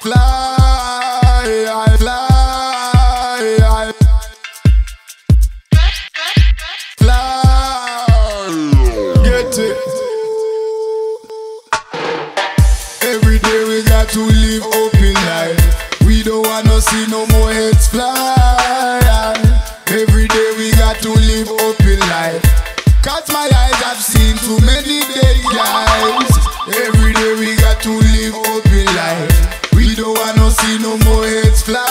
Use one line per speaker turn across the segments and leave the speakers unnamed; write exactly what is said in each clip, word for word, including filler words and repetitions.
Fly, I fly, I fly. Get it. Every day we got to live open life. We don't wanna see no more heads fly. Every day we got to live open life. Cause my eyes have seen too many dead guys. Every day we got to live open life. We don't wanna see no more heads fly.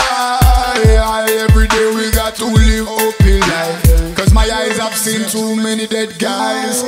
Every day we got to live open life. Cause my eyes have seen too many dead guys.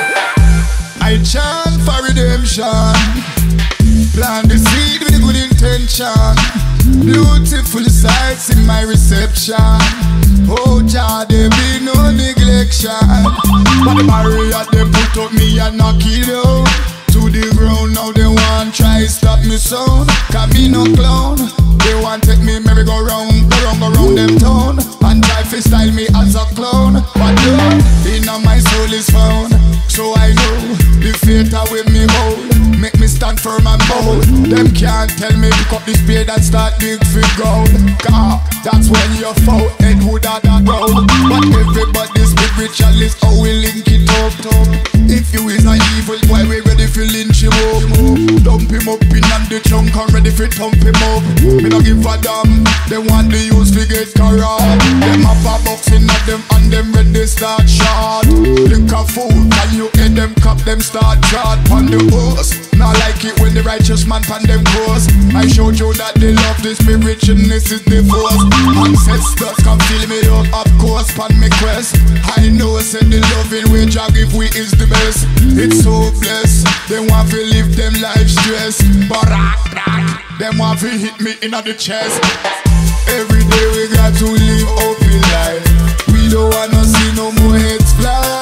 I chant for redemption. Plant the seed with a good intention. Beautiful sights in my reception. Oh Jah, there be no neglection. But the barrier they put up me and knock it out to the ground. Now they want try stop me sound. Cause me no clown. They want take me merry-go-round, go round, go round them town, and try to style me as a clown. But no, inna my soul is found. So I know the fate with me hold. Make me stand firm and bold. Them can't tell me pick up this spade and start dig for gold. Cause that's when your foul head would have that road. But everybody's spiritual is how we link it up. If you is an evil boy, we ready for lynch him up. Dump him up in on the trunk and ready for thump him up. Me no give a damn. They want the use to get corrupt. Them have a boxing at them and them ready start shot. Look a fool, and you hear them cop them start shot on the horse. Not like it when the righteous man pan them course. I showed you that they love the spiritualness is the force. Ancestors come fill me up, of course, pan me quest. I know said the loving way Jah give we is the best. It's so blessed. They want to live them life stress. Barak, barak. Them want to hit me in the chest. Every day we got to live open life. We don't wanna see no more heads fly.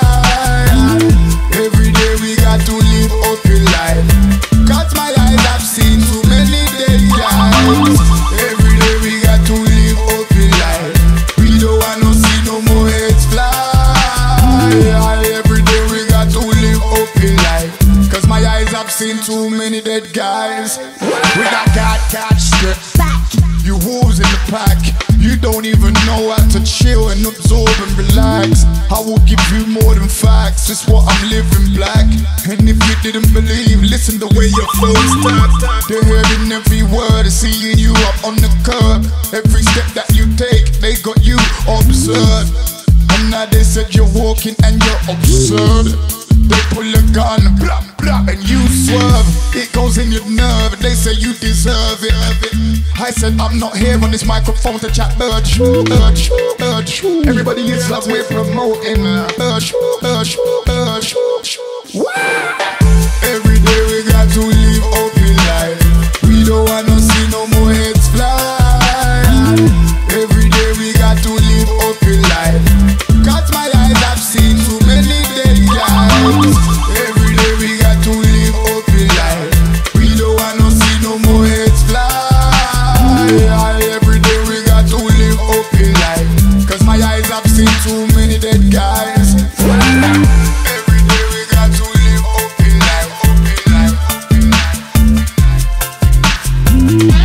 Every day we got to live open life. Cause my eyes have seen too many dead guys. Every day we got to live open life. We don't wanna see no more heads fly. Every day we got to live open life. Cause my eyes have seen too many dead guys. We got God catch strip. You wolves in the pack. You don't even know how to chill and absorb and relax. I will give you more than facts. It's what I'm living black. And if you didn't believe, listen the way your flow's tapped. They're hearing every word, seeing you up on the curb. Every step that you take, they got you observed. And now they said you're walking and you're absurd. They pull a gun, blah, blah, and you swerve. It goes in your nerve, they say you deserve it. I said I'm not here on this microphone to chat urge, urge, urge. Everybody is love we're promoting. Urge, urge, urge. Every day we got to live open life. We don't wanna see no more heads fly. Every day we got to live open life. Cause my eyes have seen too many dead guys. Every day we got to live open life. We don't wanna see no more heads fly. Every day we got to live open life. Cause my eyes have seen too many dead guys. Every day we got to live open life, open life, open life.